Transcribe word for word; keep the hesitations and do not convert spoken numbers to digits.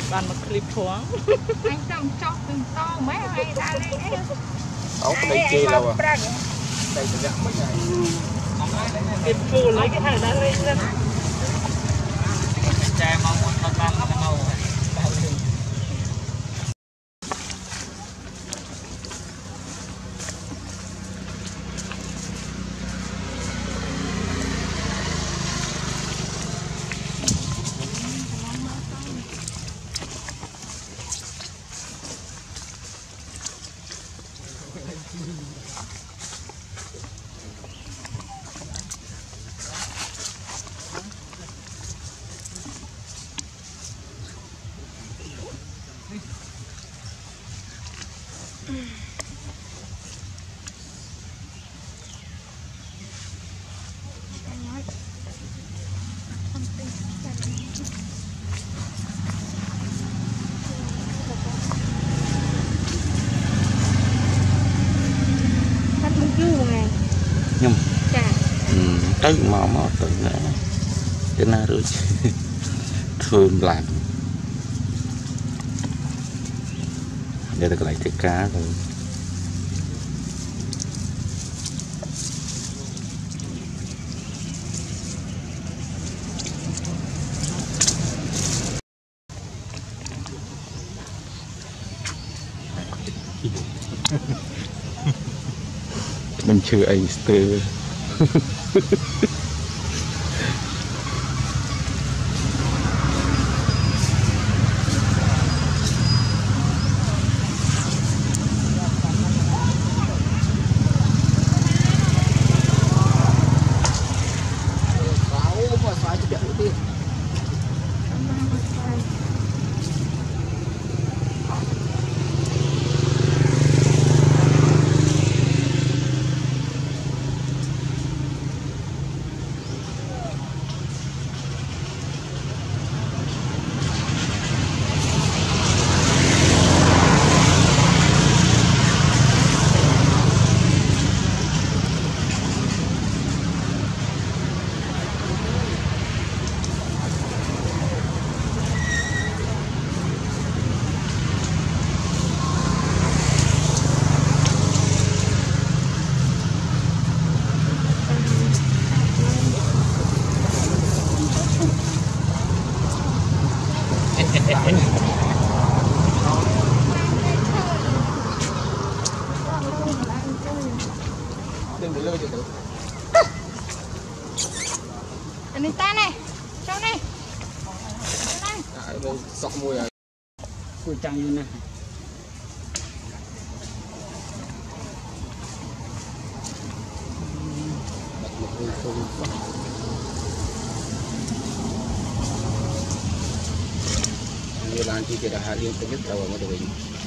bàn một clip thoáng anh trong chọc từng to mấy ngày ra đây ốc đây chơi lâu à đây sẽ gặp mấy ngày cái phù lấy cái hàng đã lên lên cha mong muốn con con con đâu nhưng tới mà mà từ nè cái na rồi thơm làm để được lại thịt cá rồi mình chưa ai từ anh ta này trong này sọc môi rồi cùi trăng như này như là anh chị đã hạ liên tục nhất đầu ở ngoài đời